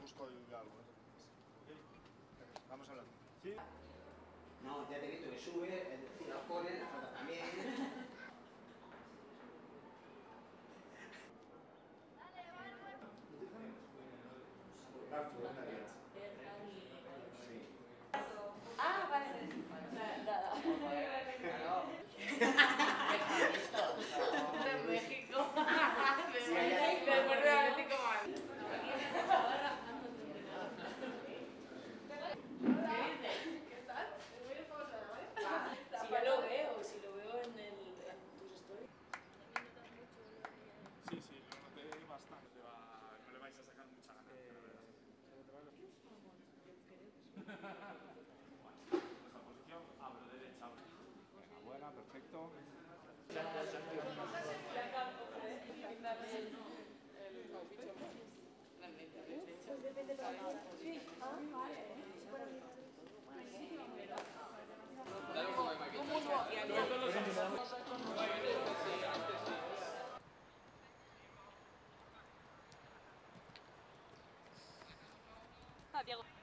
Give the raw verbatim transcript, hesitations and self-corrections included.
busco yo algo, no te preocupes. ¿Ok? Vamos hablando. ¿Sí? No, ya te he visto que sube, es decir, los ponen, la falta también. Ah, vale. De México. Después de Atlético Madrid. ¿Qué tal? Si yo lo veo, si lo veo en, el, en tus stories. Sí, sí, lo noté bastante. Va, no le vais a sacar mucha ganancia, la verdad. Nuestra posición, abro derecha. Venga, buena, perfecto. Ah, Diego.